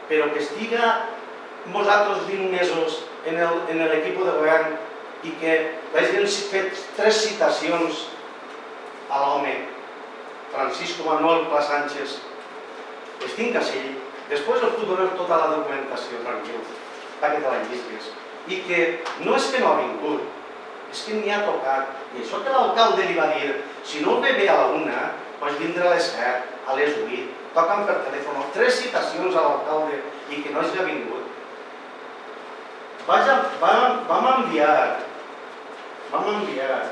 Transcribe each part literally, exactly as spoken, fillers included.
però que estiga vosaltres vint mesos en l'equip de govern i que hagin fet tres citacions a l'home, Francisco Manuel Pla Sánchez, estic així, després us puc donar tota la documentació, tranquil, perquè te la llisgues. I que no és que no ha vingut, és que n'hi ha tocat. I això que l'alcalde li va dir, si no el ve bé a la una, doncs vindrà a les set, a les vuit, toquen per telèfon, tres citacions a l'alcalde i que no hagi vingut. Vam enviar, vam enviar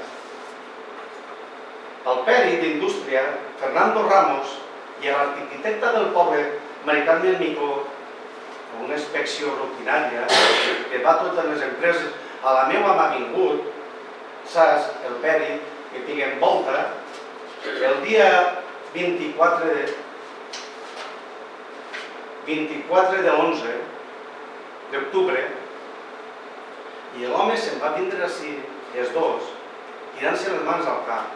al pèrit d'Indústria, Fernando Ramos, i a l'arquitecte del poble, Mari Carmen Micó, una inspecció rutinària que va a totes les empreses, a la meva m'ha vingut, saps, el pèrit, que tinguem volta, el dia vint-i-quatre de vint-i-quatre de l'onze d'octubre, i l'home se'n va vindre així, els dos, tirant-se les mans al cap.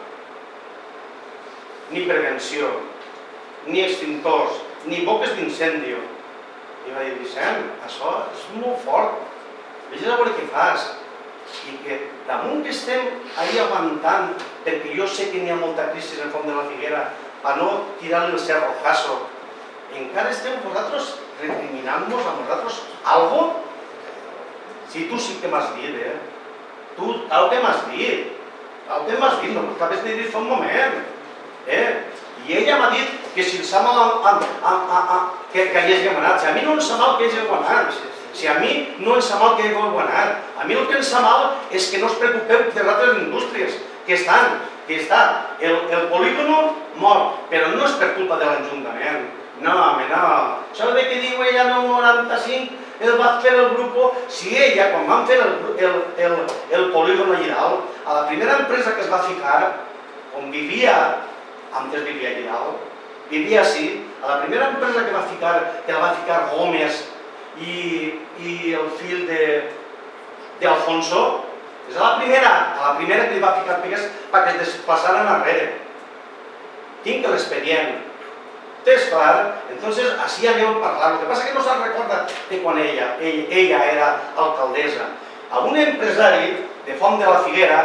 Ni prevenció, ni extintors, ni boques d'incendi. I va dir, Vicent, això és molt fort, vés a veure què fas. I que damunt que estem ahí aguantant, perquè jo sé que n'hi ha molta crisi en el fons de la Figuera, a no tirar-li el cerrojazo, encara esteu vosaltres recriminant-nos a vosaltres algo? Si tu sí que m'has dit, eh? Tu, tal que m'has dit, tal que m'has dit, no m'acabes de dir fa un moment, eh? I ella m'ha dit que si em sap mal que hagués guanyat, si a mi no em sap mal que hagi guanyat, si a mi no em sap mal que hagi guanyat, a mi el que em sap mal és que no us preocupeu de les altres indústries que estan, que està el polígono mort, però no és per culpa de l'Ajuntament, no, home, no. Sabeu de què diu ella en el noranta-cinc? El va fer el grup, si ella, quan van fer el polígono allà dalt, a la primera empresa que es va ficar, on vivia, antes vivia allà dalt, vivia així, a la primera empresa que va ficar, que la va ficar Gómez i el fill d'Alfonso, és a la primera, a la primera que li va ficar pegues perquè es desplaçaran arrere. Tinc l'expedient. ¿Tens clar? Entonces, así anem a parlar. Lo que pasa es que no se'n recorda de quan ella, ella era alcaldessa. Algun empresari de Font de la Figuera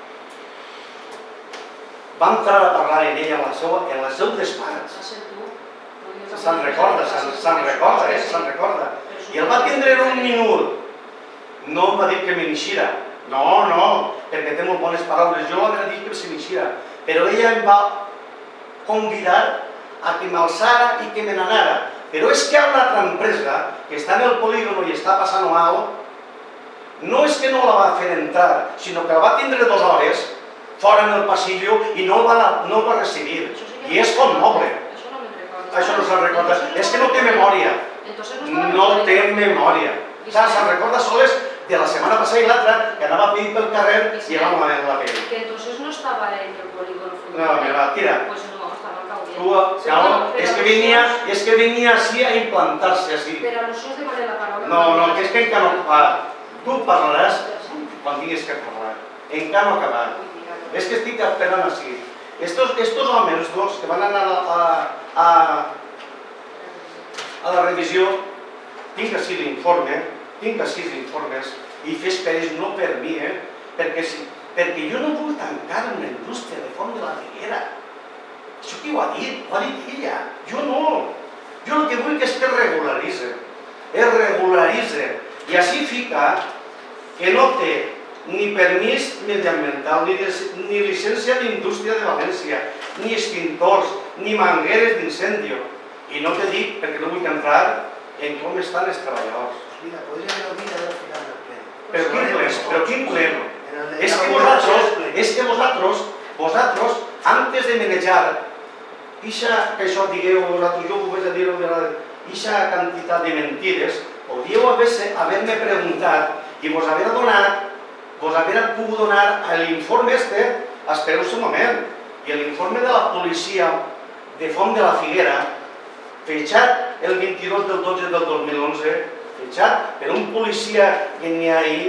va entrar a parlar en ella en el seu despatx. Se'n recorda, se'n recorda, eh? Se'n recorda. I el va tindre un minut. No em va dir que me n'eixira. No, no, perquè té molt bones paraules. Jo l'havia dit que se n'eixira. Però ella em va convidar a que m'alçara i que me n'anara. Però és que hi ha una altra empresa que està en el polígono i està passant mal, no és que no la va fer entrar, sinó que la va tindre dues hores fora en el passillo i no el va recibir. I és com noble. Això no se'n recorda. És que no té memòria. No té memòria. Se'n recorda sols de la setmana passada i l'altra, que anava a pedir pel carrer i anava a la pell. Que entonces no estaba en el polígono. No, mira, tira. Pues no, estaba alcalde. No, es que venía, es que venía así a implantarse así. Pero a nosotros de manera palabra. No, no, que es que encara no acabat. Tu parlaràs quan tinguis que parlar. Encara no acabat. És que estic esperant així. Estos homes dos que van anar a la revisió, tinc així l'informe, tinc així els informes, i fes per ells, no per mi, perquè jo no vull tancar una indústria de Font de la Figuera. Això qui ho ha dit? Ho ha dit ella. Jo no. Jo el que vull és que es regularitzi. Es regularitzi. I així fica que no té ni permís mediambiental, ni llicència d'indústria de València, ni extintors, ni mangueres d'incendi. I no te dic, perquè no vull entrar, en com estan els treballadors. Mira, podria haver oblidat al final del ple. Però quin ple? Però quin ple? És que vosaltres, és que vosaltres, vosaltres, antes de manejar, ixa, que això digueu vosaltres, jo ho vaig a dir, ixa quantitat de mentides, podíeu haver-me preguntat i vos haver donat, vos haver pogut donar l'informe este, espereu un moment, i l'informe de la policia de Font de la Figuera, fetxat el vint-i-dos del dotze del dos mil onze, fetxat per un policia que n'hi ha ahí,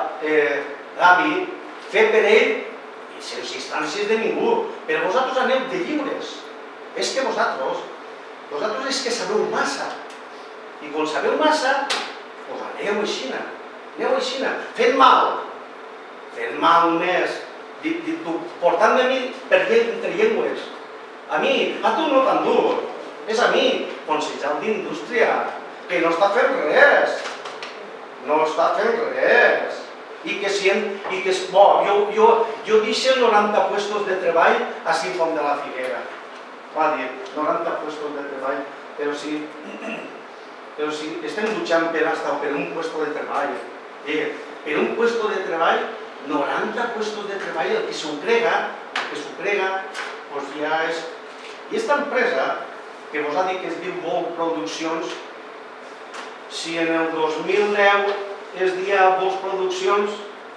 Gavi, fet per ell i sense instàncies de ningú. Però vosaltres aneu de lliures. És que vosaltres, vosaltres és que sabeu massa. I quan sabeu massa, doncs aneu així, aneu així, fent mal, fent mal més, portant-me a mi per entre llengües. A mi, a tu no tan dur, és a mi, consellal d'indústria, que no està fent res, no està fent res. I que si, i que és bo, jo deixo noranta puestos de treball a Font de la Figuera. Va dir, noranta puestos de treball, però si, però si estem luchant per hasta per un puesto de treball, per un puesto de treball, noranta puestos de treball, el que s'ho crega, el que s'ho crega, doncs ja és... I aquesta empresa, que vos ha dit que es diu Volt Produccions, si en el dos mil deu es dia Volt Produccions,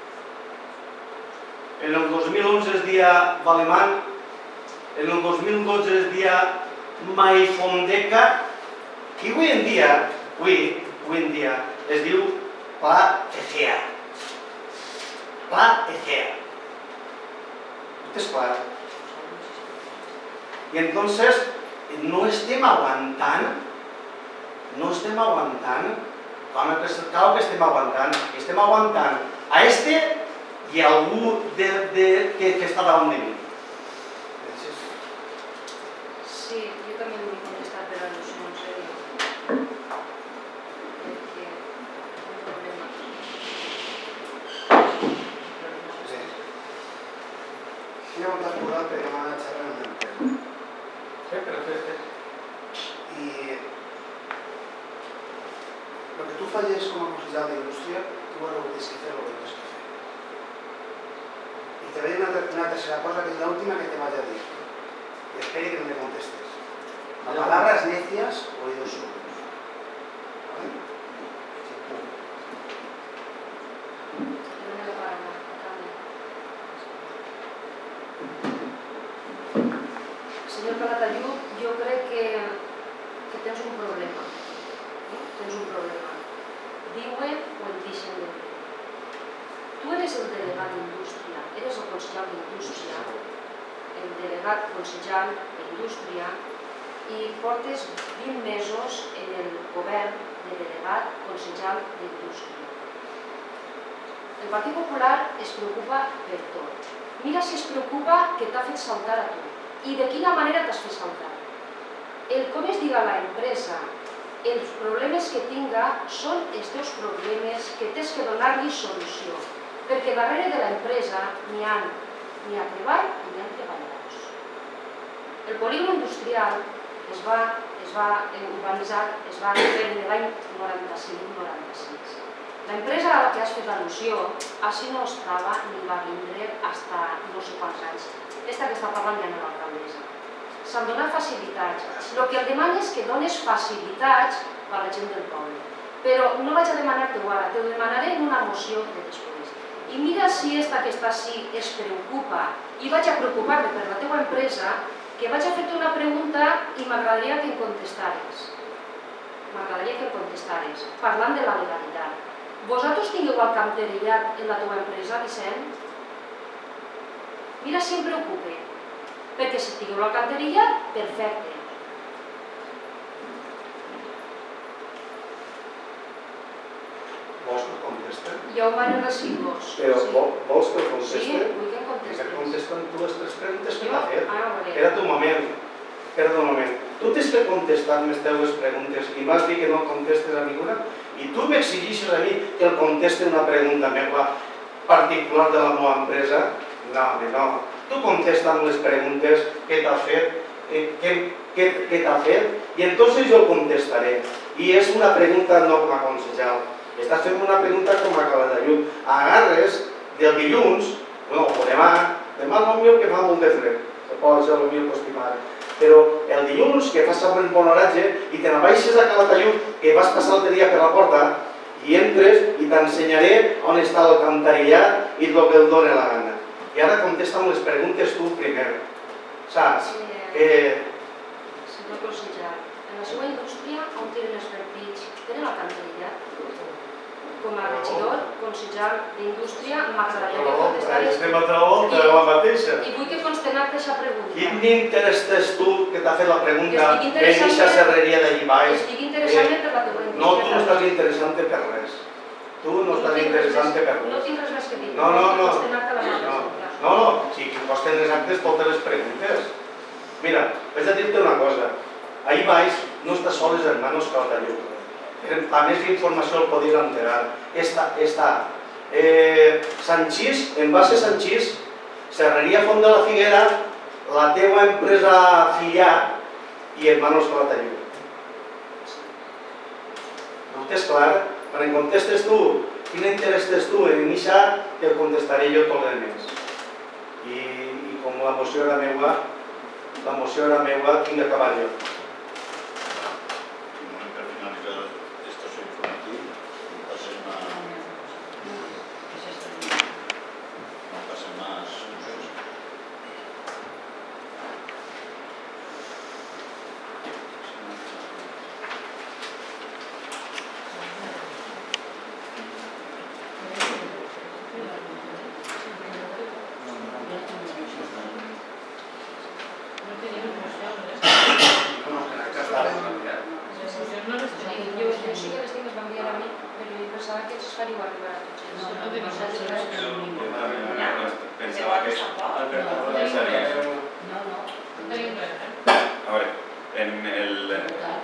en el dos mil onze es dia Valemán, en el dos mil dotze es dia Maifondeca, i avui en dia, avui en dia, es diu Pla Ecea. Pla Ecea. És clar. I entonces no estem aguantant, no estem aguantant, clar que estem aguantant, estem aguantant a este i a algú que està davant de mi. Sí, jo també vull contestar per al·lusió, en sèrio. Perquè un problema. Sí, ho hem descordat perquè m'ha anat xerrant una empresa. Sí, perfecte. I el que tu falles com a consellera d'indústria, tu ara ho tens que fer el que tens que fer. I te veig una tercera cosa que és l'última que te vaig a dir. Y espere que no me contestes. A palabras necias, oídos sordos. ¿Vale? Senyor Calatayud, jo crec que, que tens un problema. Eh? Tens un problema. Diuen o et deixen de dir. Tu eres el delegat d'indústria, eres el consellal d'indústria, el delegat consellal d'indústria, i portes vint mesos en el govern de delegat consellal d'indústria. El Partit Popular es preocupa per tot. Mira si es preocupa que t'ha fet saltar a tu. I de quina manera t'has fet saltar. El com es diga la empresa, els problemes que tinga són els teus problemes que tens que donar-li solució. Perquè darrere de l'empresa n'hi ha ni a treball ni a treballadors. El polígon industrial es va, es va urbanitzar, es va fer l'any noranta-cinc noranta-sis. L'empresa a la que has fet al·lusió, així no estava ni va vindre fins no sé quants anys. Aquesta que està parlant ja no és l'alcaldessa. S'han donat facilitats. El que el demana és que dones facilitats per a la gent del poble. Però no vaig a demanar-te-ho ara, t'ho demanaré en una moció de després. I mira si esta que està així es preocupa i vaig a preocupar-me per la teva empresa, que vaig a fer-te una pregunta i m'agradaria que em contestares. M'agradaria que em contestares, parlant de la legalitat. Vosaltres tingueu alcantarillat en la teva empresa, Vicent? Mira si em preocupa, perquè si tingueu l'alcantarillat, perfecte. Vols que contestem? Hi ha humanes residus. Però vols que contestem? Sí, vull que em contestes. Que contestem tu les tres preguntes que t'ha fet. Ah, vale. Espera't un moment. Espera't un moment. Tu tens que contestar les teves preguntes i m'has dit que no contestes a ninguna i tu m'exigixes a mi que el conteste una pregunta meva particular de la meva empresa. No, home, no. Tu contesta'm les preguntes que t'ha fet, que t'ha fet i entonces jo el contestaré. I és una pregunta no com a consellal. Estàs fent una pregunta com a Calatayud. Agarres del dilluns, no, o demà, demà potser que fa molt de fred, se pot ser potser estimar, però el dilluns que fas un bon horatge i te n'abaixes a Calatayud, que vas passar l'altre dia per la porta, i entres i t'ensenyaré on està l'alcantarillat i el que et dóna la gana. I ara contesta'm les preguntes tu primer. Saps? Que... Senyor consellal, en la seva indústria on tenen els partits? Tenen l'alcantarillat? Com a regidor, consellal d'indústria, m'agradaria que contestares... Estem a la volta de la mateixa. I vull que conste en acte aquesta pregunta. Quin interès tens tu que t'ha fet la pregunta en aquesta serreria d'allí baix? Estic interessant per la la teua indústria. No, tu no estàs interessant-te per res. Tu no estàs interessant-te per No res. tinc res més que dir. No, no, no. Pots anar-te a la mà. No, no, si costen exactes totes les preguntes. Mira, vaig a dir-te una cosa. Ahí baix no està sol els hermanos Calatayud. A més d'informació el podies enterar. Està, està Sanchís, en base Sanchís, Serreria Font de la Figuera, la teua empresa filial i hermanos Calatayud. No ho tens clar? Quan em contestes tu, quin interès tens tu en iniciar, te contestaré jo tot el mes. I com la moció era meua, la moció era meua, tinc d'acabar jo. Per finalitzar estació informativa, passem a... no passem a... Pensaba que Alberto ya sabía eso. Ahora, en el...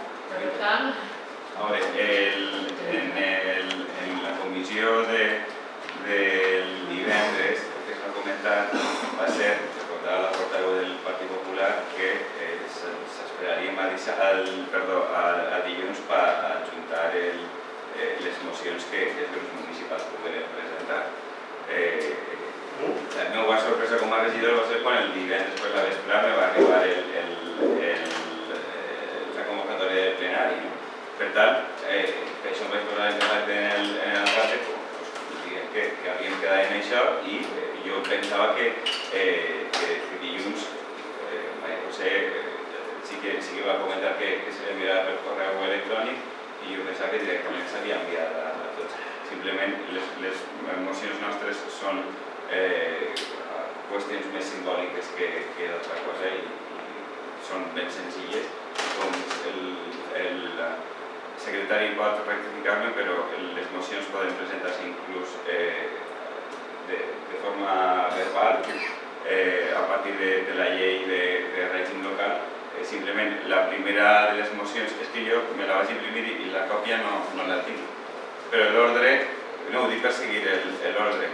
Ahora, el, en, el, en la comissió de, del divendres, el que es va comentar va ser, recordava la portaveu del Partit Popular, que eh, s'esperaríem a, al, perdó, a, a dilluns per adjuntar el, eh, les mocions que, que els grups municipals pogueren presentar. Eh, la meva sorpresa com a regidor va ser quan el divendres per la vesprada me va arribar el, el, el, el, la convocatòria del plenari. Per tant, eh, per això em vaig posar en contacte en l'alcalde, pues, que, que havíem quedat en això i eh, jo pensava que, eh, que, que dilluns eh, Maria José eh, sí, que, sí que va comentar que, que se l'enviarà per correu electrònic i jo pensava que directament s'havia enviat a, a tots. Simplement les, les mocions nostres són eh, qüestions més simbòliques que, que d'altra cosa i, i són ben senzilles. Com el, el secretari pot rectificar-me, però les mocions poden presentar-se inclús eh, de, de forma verbal eh, a partir de, de la llei de, de règim local. Eh, simplement la primera de les mocions és que jo me la vaig imprimir i la còpia no, no la tinc. Però l'ordre, no ho dic per seguir l'ordre.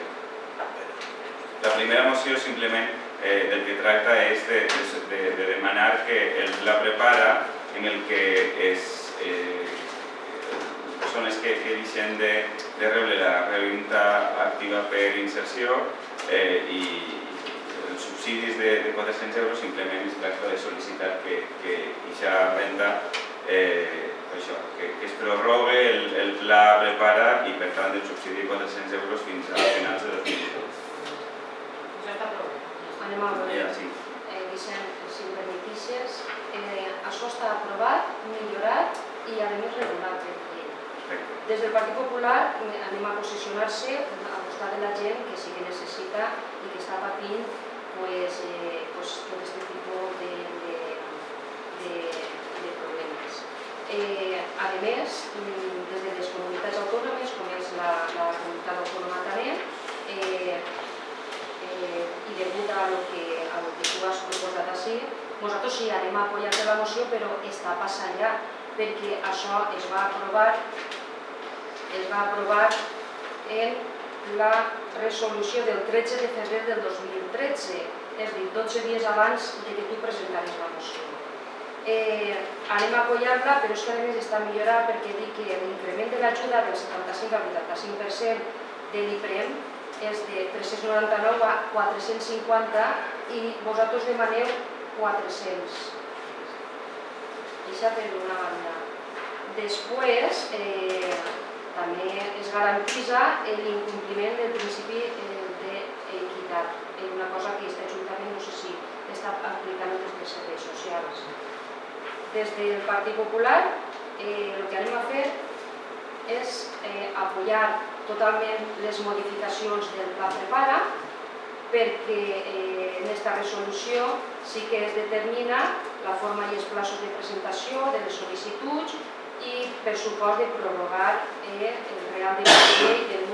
La primera moció simplement eh, del que tracta és de, de, de demanar que el pla prepara en el que és, eh, són les que, que deixen de, de rebre la renda activa per inserció eh, i els subsidis de, de quatre-cents euros simplement es tracta de sol·licitar que aquesta renda eh, això, que, que es prorrogue el, el pla prepara i per tant el subsidi de quatre-cents euros fins a finals de dos mil divuit. Això està prou. Anem a veure. Ja, sí. Eh, Vicent, si em permetisses, eh, això està aprovat, millorat i a més regulat per llei. Des del Partit Popular anem a posicionar-se al costat de la gent que sí que necessita i que està patint pues, eh, pues, tot aquest tipus de, de, de, de problemes. Eh, a més, des de les comunitats autònomes, com és la, la comunitat autònoma també, eh, eh, i degut a lo que, a lo que tu has proposat així, nosaltres sí anem a apoyar-te la moció, però està passant ja, perquè això es va aprovar es va aprovar en la resolució del tretze de febrer del dos mil tretze, és a dir, dotze dies abans de que tu presentaris la moció. Eh, anem a apoyar-la, però és que a més està millorat perquè dic que l'increment de l'ajuda del setanta-cinc al vuitanta-cinc per cent de l'IPREM és de tres-cents noranta-nou a quatre-cents cinquanta i vosaltres demaneu quatre-cents. Això per una banda. Després, eh, també es garantitza l'incompliment del principi d'equitat, una cosa que aquest Ajuntament no sé si està aplicant des dels serveis socials. Des del Partit Popular el que anem a fer és apoyar totalment les modificacions del Pla Prepara perquè en aquesta resolució sí que es determina la forma i els plaços de presentació de les sol·licituds i per supost de prorrogar el Real Decret Llei del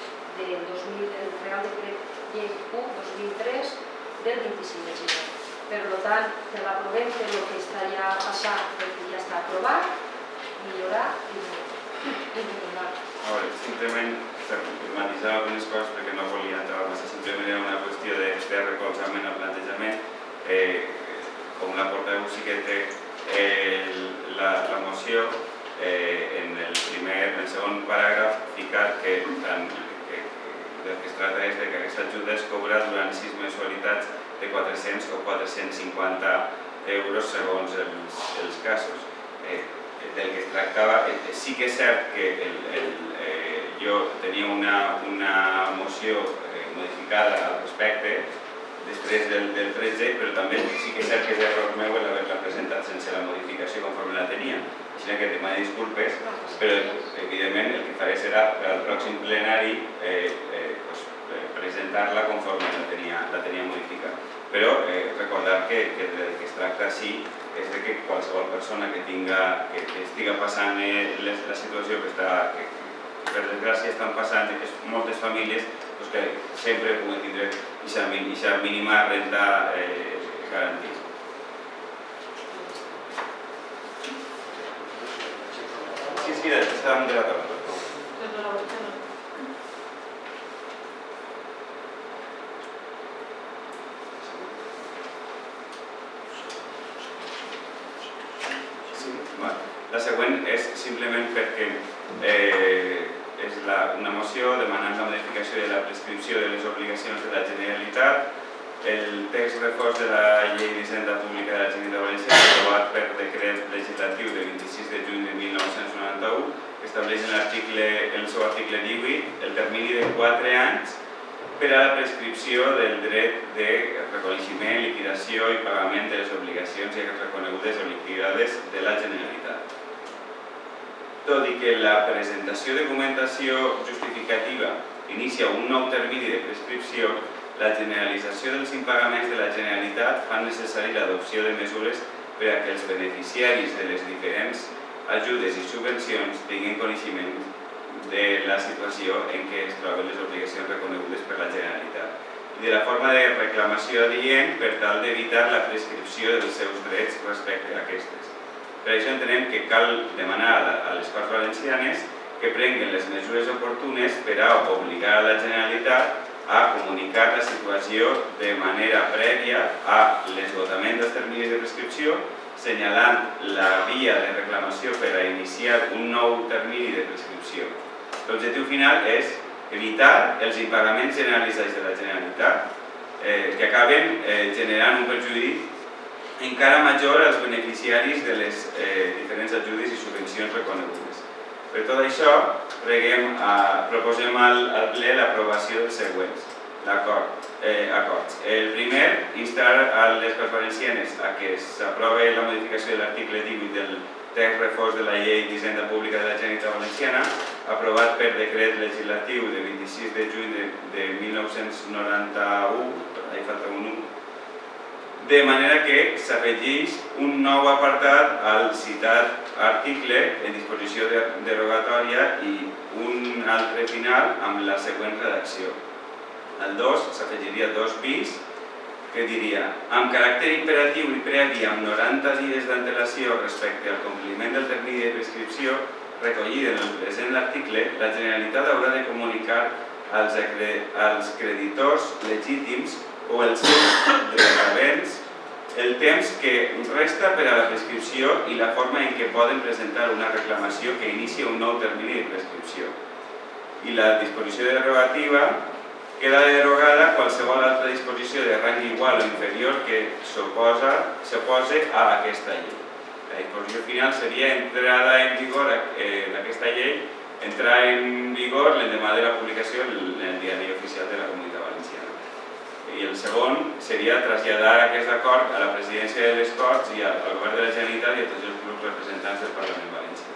Real Decret Llei u dos mil tres del vint-i-cinc de gener. Per tant, que l'aprovem per el que està ja passat, perquè ja està aprovat, millorar i millorar. A veure, simplement per matisar algunes coses, perquè no volia entrar massa, simplement era una qüestió de recolzament al plantejament. Com la portaveu sí que té la moció, en el primer, en el segon paràgraf, ficat que del que es tracta és que aquesta ajuda es cobra durant sis mensualitats de quatre-cents o quatre-cents cinquanta euros segons els casos. Del que es tractava, sí que és cert que jo tenia una moció modificada al respecte després del tretze, però també sí que és cert que és error meu l'haver-la presentat sense la modificació conforme la tenia. Així que demano disculpes, però evidentment el que faré serà per al pròxim plenari presentar-la conforme la tenia modificada. Però recordar que el que es tracta així és que qualsevol persona que estigui passant la situació que per desgràcia estan passant moltes famílies que sempre puguen tindre aquesta mínima renda garantida. Sí, sí, estàvem de la taula. La següent és simplement perquè és una moció demanant la modificació de la prescripció de les obligacions de la Generalitat. El text reforç de la Llei d'Hisenda Pública de la Generalitat Valenciana, aprovat per decret legislatiu de vint-i-sis de juny de mil nou-cents noranta-u, estableix en el seu article divuit el termini de quatre anys per a la prescripció del dret de reconeixement, liquidació i pagament de les obligacions ja reconegudes o liquidades de la Generalitat. Tot i que la presentació de documentació justificativa inicia un nou termini de prescripció, la generalització dels impagaments de la Generalitat fa necessari l'adopció de mesures per a que els beneficiaris de les diferents ajudes i subvencions tinguin coneixement de la situació en què es troben les obligacions reconegudes per la Generalitat i de la forma de reclamació adient per tal d'evitar la prescripció dels seus drets respecte a aquestes. Per això entenem que cal demanar a les Corts Valencianes que prenguin les mesures oportunes per a obligar a la Generalitat a comunicar la situació de manera prèvia a l'esgotament dels terminis de prescripció, assenyalant la via de reclamació per a iniciar un nou termini de prescripció. L'objectiu final és evitar els impagaments generalitzats de la Generalitat que acaben generant un perjudici encara major als beneficiaris de les diferents ajudes i subvencions reconegudes. Per tot això, proposem al ple l'aprovació dels següents acords. El primer, instar a les Corts Valencianes a que s'aprove la modificació de l'article divuit del text reforç de la Llei d'Hisenda Pública de la Generalitat Valenciana, aprovat per decret legislatiu de vint-i-sis de juny de mil nou-cents noranta-u, hi falta un u, de manera que s'afegeix un nou apartat al citat article en disposició derogatòria i un altre final amb la següent redacció. Al dos s'afegiria dos bis que diria: amb caràcter imperatiu i previ amb noranta dies d'antelació respecte al compliment del termini de prescripció recollit en el present article, la Generalitat haurà de comunicar als creditors legítims o els seus requerents el temps que resta per a la prescripció i la forma en què poden presentar una reclamació que inicia un nou termini de prescripció. I la disposició derogativa queda derogada qualsevol altra disposició de rang igual o inferior que s'opose a aquesta llei. La disposició final seria entrada en vigor d'aquesta llei, entrar en vigor l'endemà de la publicació en el Diari Oficial de la Comunitat Valenciana. I el segon seria traslladar aquest acord a la presidència de les Corts i al Govern de la Generalitat i a tots els grups representants del Parlament Valencià.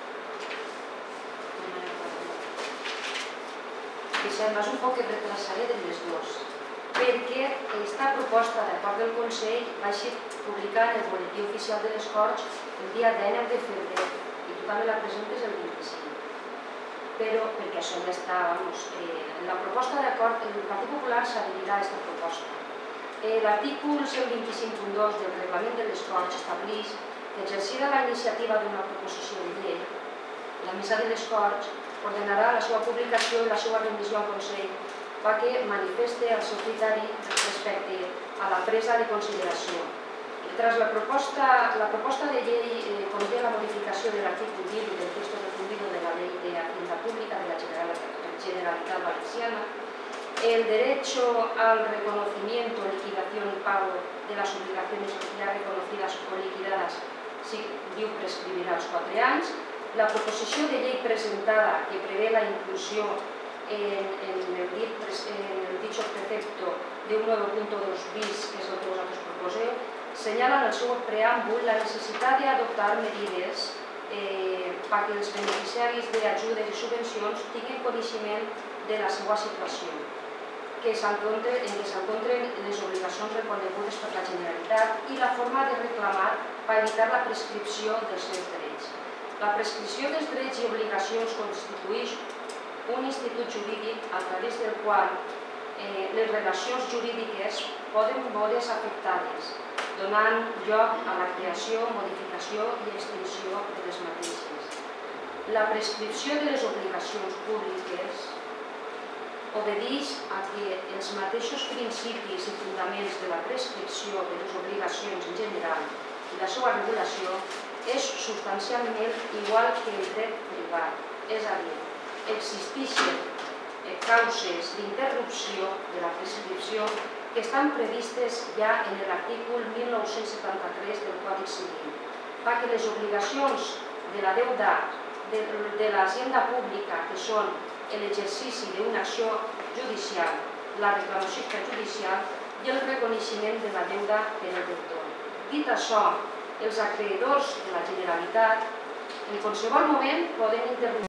Vicent, vas un poc que retrasaré de les dues, perquè aquesta proposta d'acord del Consell va ser publicada en el Boletí Oficial de les Corts el dia dinou de febrer i tu també la presentes el vint-i-cinc. Però, perquè això ja està, vamos, en la proposta d'acord, el Partit Popular s'adherirà a aquesta proposta. L'artícul cent vint-i-cinc punt dos del Reglament de les Corts estableix que exercirà la iniciativa d'una proposició de llei. La Mesa de les Corts ordenarà la seva publicació i la seva remissió al Consell perquè manifeste el seu criteri respecte a la presa de consideració. Tras la proposta, la proposta de llei eh, conté la modificació de l'artícul vint del texto refundido de la Ley de Hacienda Pública de la Generalitat Valenciana, el derecho al reconocimiento, liquidación y pago de las obligaciones ya reconocidas o liquidadas si diu prescribirà els quatre anys, la proposició de llei presentada que prevé la inclusió en, en, el, dit, en el dicho precepto de un nuevo punto dos bis, que és el que vosaltres proposeu, senyala en el seu preàmbul la necessitat d'adoptar medides eh, perquè els beneficiaris d'ajudes i subvencions tinguin coneixement de la seva situació, que s'encontren, en què s'encontren les obligacions reconegudes per la Generalitat i la forma de reclamar per evitar la prescripció dels seus drets. La prescripció dels drets i obligacions constitueix un institut jurídic a través del qual eh, les relacions jurídiques poden veure's afectades, donant lloc a la creació, modificació i extinció de les mateixes. La prescripció de les obligacions públiques obedeix a que els mateixos principis i fundaments de la prescripció de les obligacions en general i la seva regulació és substancialment igual que el dret privat, és a dir, existeixen causes d'interrupció de la prescripció que estan previstes ja en l'artícul mil nou-cents setanta-tres del Codi Civil, perquè les obligacions de la deuda de l'Hacienda Pública, que són l'exercici d'una acció judicial, la reclamació extrajudicial i el reconeixement de la deuda per al deutor. Dit això, els acreedors de la Generalitat en qualsevol moment poden interrompre